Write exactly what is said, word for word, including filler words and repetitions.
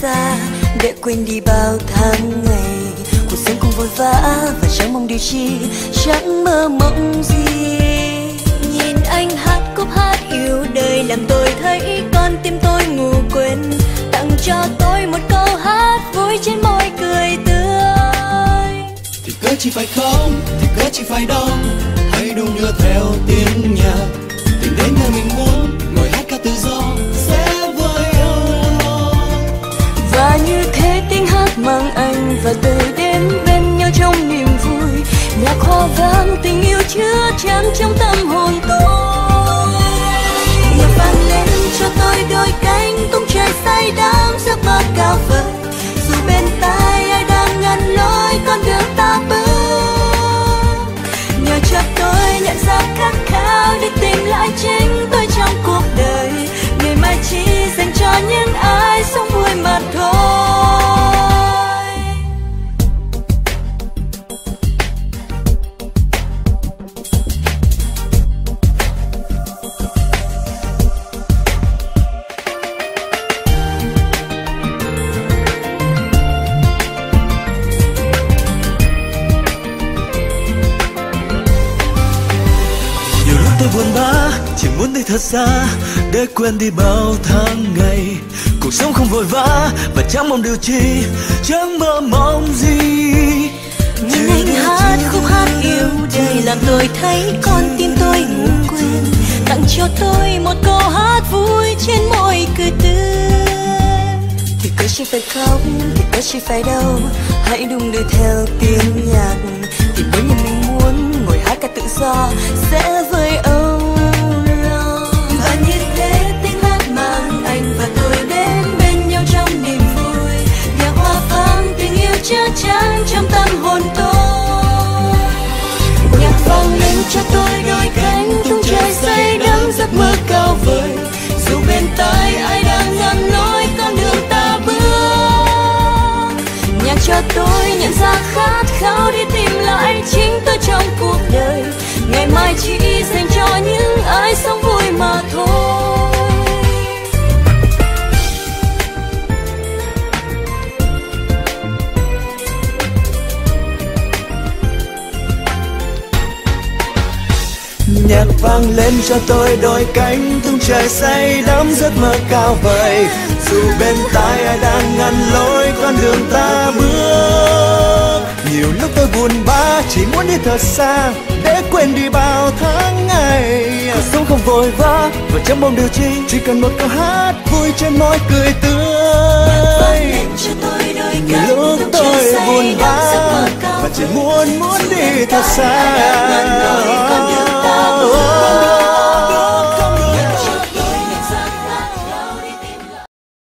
xa để quên đi bao tháng ngày. Cuộc sống không vội vã và chẳng mong điều chi, chẳng mơ mộng gì. Nhìn anh hát khúc hát yêu đời làm tôi thấy con tim tôi ngủ quên. Tặng cho tôi một câu hát vui trên môi cười tươi. Thì cớ chỉ phải không, thì cớ chỉ phải đâu, hãy đung đưa theo tiếng nhạc. Tìm đến nơi mình muốn, ngồi hát ca tự do sẽ với nhau. Và như thế tiếng hát mang anh và tôi đến bên nhau trong niềm vui. Nhạc hoa vang tình yêu chứa chan trong tâm hồn tôi. Nhạc vang lên cho tôi đôi cánh tung trời say đắm giấc mơ cao vời. Dù bên tai ai đang ngăn lối con đường ta bước, nhờ cho tôi nhận ra khát khao để tìm lại chính tôi trong cuộc đời. Ngày mai chỉ dành cho những ai sống vui mà thôi. Buồn bã chỉ muốn đi thật xa để quên đi bao tháng ngày. Cuộc sống không vội vã và chẳng mong điều chi, chẳng mơ mong gì. Nhìn anh hát khúc hát yêu đời làm tôi thấy con tim tôi ngủ quên. Tặng cho tôi một câu hát vui trên môi cười tươi. Thì cớ chỉ phải khóc, thì cớ chỉ phải đau, hãy đung đưa theo tiếng nhạc. Thì nếu như mình muốn ngồi hát ca tự do sẽ với âu lo. Và như thế tiếng hát mang anh và tôi đến bên nhau trong niềm vui. Nhạc hoa vang tình yêu chứa chan trong tâm hồn tôi. Nhạc vang lên cho tôi đôi cánh tung trời say đắm giấc mơ cao vời. Dù bên tai ai đang ngăn lối con đường ta bước, nhạc cho tôi nhận ra khát khao đi tìm lại chính tôi trong cuộc đời. Ngày mai chỉ dành cho những ai sống vui mà thôi. Nhạc vang lên cho tôi đôi cánh tung trời say đắm giấc mơ cao vời. Dù bên tai ai đang ngăn lối con đường ta bước, nhiều lúc tôi buồn bã chỉ muốn đi thật xa để quên đi bao tháng ngày. Cuộc sống không vội vã và chẳng mong điều chi, chỉ cần một câu hát vui trên môi cười tươi. Nhiều lúc tôi buồn bã và chỉ muốn muốn đi thật xa